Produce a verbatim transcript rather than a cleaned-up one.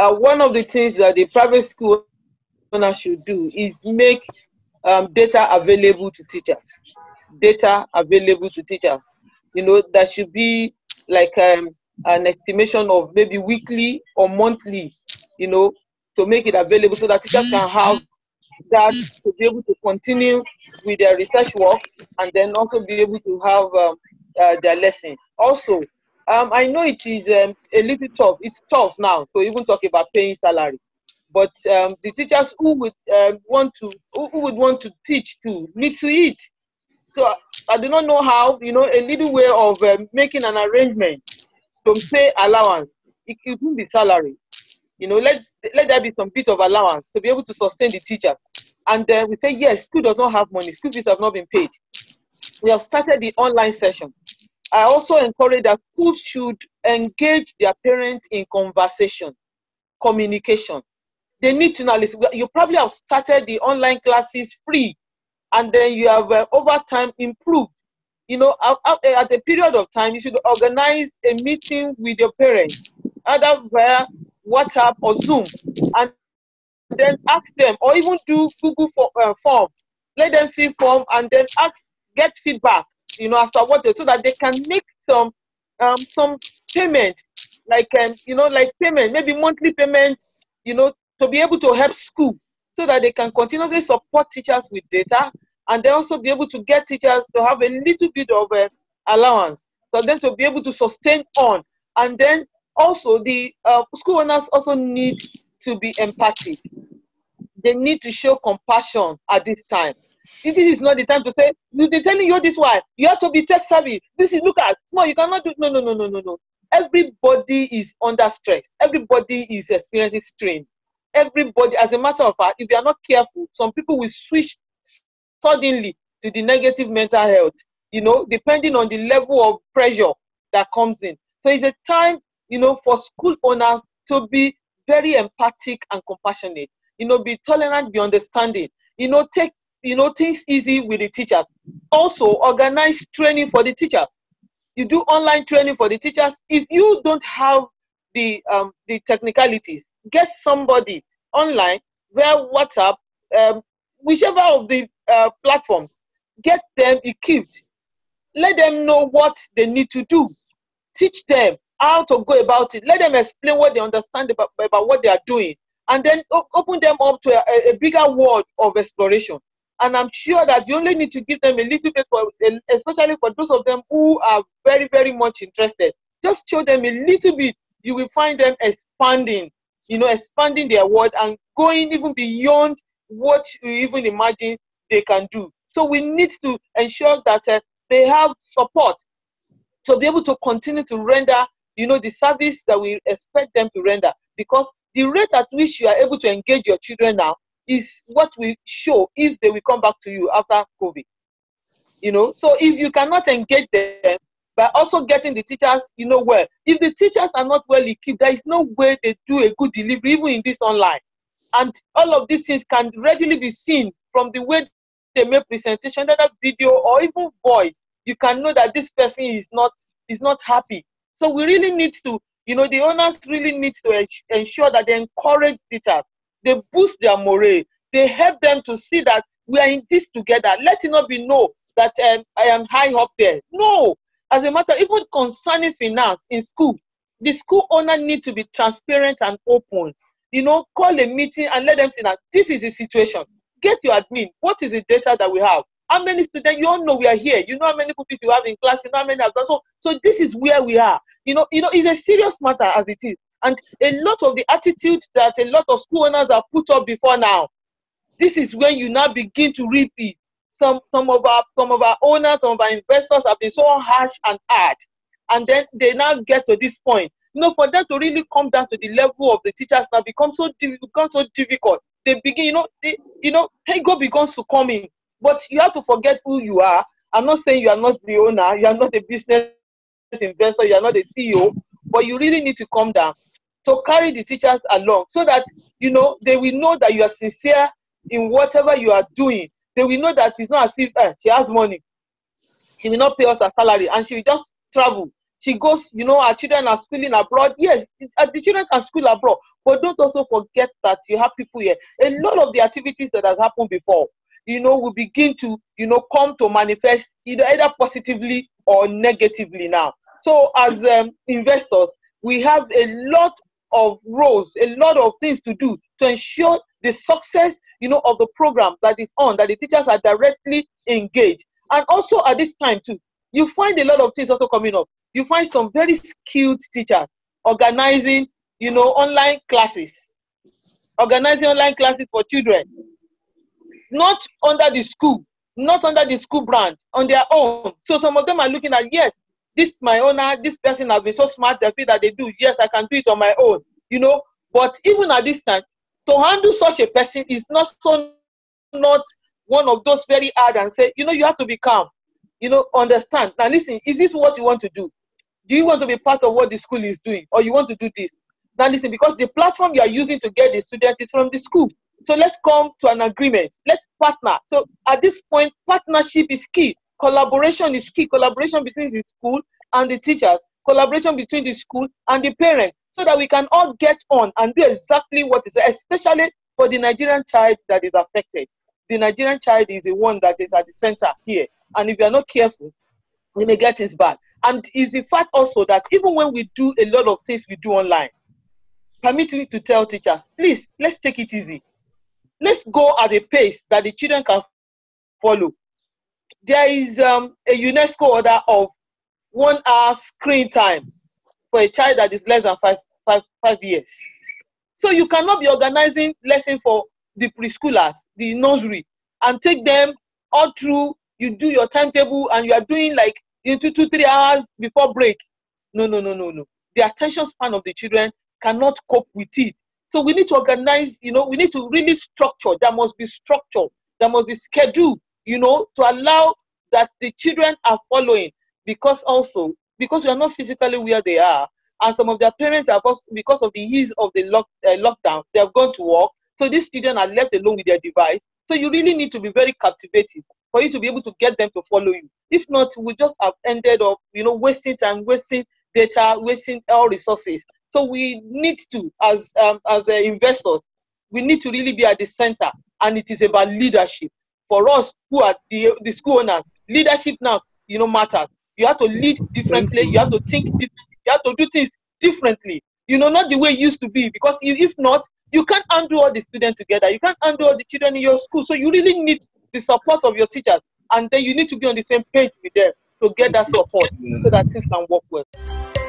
uh, one of the things that the private school owner should do is make um, data available to teachers. Data available to teachers. You know, there should be like um, an estimation of maybe weekly or monthly, you know, to make it available so that teachers can have that to be able to continue with their research work and then also be able to have um, uh, their lessons. Also, um, I know it is um, a little tough. It's tough now to even talk about paying salary. But um, the teachers who would uh, want to, who, who would want to teach too, need to eat. So I do not know how, you know, a little way of um, making an arrangement to pay allowance. It, it won't be salary. You know, let let there be some bit of allowance to be able to sustain the teacher. And then we say, yes, school does not have money. School fees have not been paid. We have started the online session. I also encourage that schools should engage their parents in conversation, communication. They need to now listen. You probably have started the online classes free, and then you have uh, over time improved. You know, at, at a period of time, you should organize a meeting with your parents, either via WhatsApp or Zoom, and then ask them, or even do Google for, uh, form. Let them fill form and then ask, get feedback. You know, after what they, so that they can make some um some payment, like um you know, like payment, maybe monthly payment. You know, to be able to help school, so that they can continuously support teachers with data, and they also be able to get teachers to have a little bit of uh, allowance, for them to be able to sustain on. And then also the uh, school owners also need to be empathic. They need to show compassion at this time. This is not the time to say, they're telling you this why. You have to be tech savvy. This is, look at, no, you cannot do, no, no, no, no, no, no. Everybody is under stress. Everybody is experiencing strain. Everybody, as a matter of fact, if you are not careful, some people will switch suddenly to the negative mental health, you know, depending on the level of pressure that comes in. So it's a time, you know, for school owners to be very empathic and compassionate, you know, be tolerant, be understanding, you know, take, you know, things easy with the teachers. Also, organize training for the teachers. You do online training for the teachers. If you don't have the um, the technicalities, get somebody online via WhatsApp, um, whichever of the uh, platforms, get them equipped. Let them know what they need to do. Teach them how to go about it. Let them explain what they understand about, about what they are doing. And then open them up to a, a bigger world of exploration. And I'm sure that you only need to give them a little bit, for, especially for those of them who are very, very much interested. Just show them a little bit. You will find them expanding, you know, expanding their world and going even beyond what you even imagine they can do. So we need to ensure that uh, they have support to be able to continue to render, you know, the service that we expect them to render. Because the rate at which you are able to engage your children now is what will show if they will come back to you after COVID. You know, so if you cannot engage them by also getting the teachers, you know, well, if the teachers are not well equipped, there is no way they do a good delivery, even in this online. And all of these things can readily be seen from the way they make presentation, whether video or even voice. You can know that this person is not is not happy. So we really need to, you know, the owners really need to ensure that they encourage teachers. They boost their morale. They help them to see that we are in this together. Let it not be no that um, I am high up there. No. As a matter, even concerning finance in school, the school owner needs to be transparent and open. You know, call a meeting and let them see that this is the situation. Get your admin. What is the data that we have? How many students? You all know we are here. You know how many pupils you have in class. You know how many have done. So, so this is where we are. You know, you know, it's a serious matter as it is. And a lot of the attitude that a lot of school owners have put up before now, this is when you now begin to repeat. Some, some of our, some of our owners, some of our investors have been so harsh and hard, and then they now get to this point. You know, for them to really come down to the level of the teachers now become so become so difficult. They begin, you know, they, you know, ego begins to come in. But you have to forget who you are. I'm not saying you are not the owner, you are not a business investor, you are not a C E O, but you really need to come down to carry the teachers along so that, you know, they will know that you are sincere in whatever you are doing. They will know that it's not as if eh, she has money. She will not pay us her salary and she will just travel. she goes, you know, our children are schooling abroad. Yes, the children can school abroad, but don't also forget that you have people here. A lot of the activities that has happened before, you know, will begin to, you know, come to manifest either, either positively or negatively now. So as um, investors, we have a lot of roles, a lot of things to do to ensure the success, you know, of the program that is on, that the teachers are directly engaged. And also at this time too, you find a lot of things also coming up. You find some very skilled teachers organizing, you know, online classes, organizing online classes for children, not under the school, not under the school brand, on their own. So some of them are looking at, yes, this my owner, this person has been so smart, they feel that they do, yes, I can do it on my own, you know. But even at this time, to handle such a person is not so, not one of those very hard and say, you know, you have to be calm, you know, understand. Now listen, is this what you want to do? Do you want to be part of what the school is doing, or you want to do this? Now listen, because the platform you are using to get the student is from the school. So let's come to an agreement. Let's partner. So at this point, partnership is key. Collaboration is key. Collaboration between the school and the teachers. Collaboration between the school and the parents, so that we can all get on and do exactly what is, especially for the Nigerian child that is affected. The Nigerian child is the one that is at the center here. And if you are not careful, we may get things bad. And it's the fact also that even when we do a lot of things we do online, permit me to tell teachers, please, let's take it easy. Let's go at a pace that the children can follow. There is um, a UNESCO order of one hour screen time for a child that is less than five, five, five years. So you cannot be organizing lesson for the preschoolers, the nursery, and take them all through. You do your timetable and you are doing like into two, three hours before break. No, no, no, no, no. The attention span of the children cannot cope with it. So we need to organize, you know, we need to really structure. There must be structure. There must be schedule, you know, to allow that the children are following, because also, because we are not physically where they are, and some of their parents are, because of the ease of the lock, uh, lockdown, they have gone to work. So these children are left alone with their device. So you really need to be very captivating for you to be able to get them to follow you. If not, we just have ended up, you know, wasting time, wasting data, wasting all resources. So we need to, as um, as uh, investors, we need to really be at the center, and it is about leadership. For us who are the, the school owners, leadership now, you know, matters. You have to lead differently. You have to think differently. You have to do things differently. You know, not the way it used to be. Because if not, you can't handle all the students together. You can't handle all the children in your school. So you really need the support of your teachers, and then you need to be on the same page with them to get that support so that things can work well.